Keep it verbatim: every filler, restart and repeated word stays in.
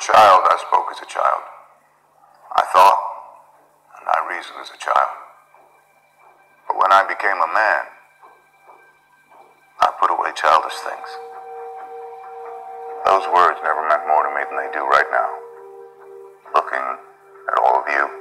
child, I spoke as a child. I thought and I reasoned as a child. But when I became a man, I put away childish things. Those words never meant more to me than they do right now. Looking at all of you.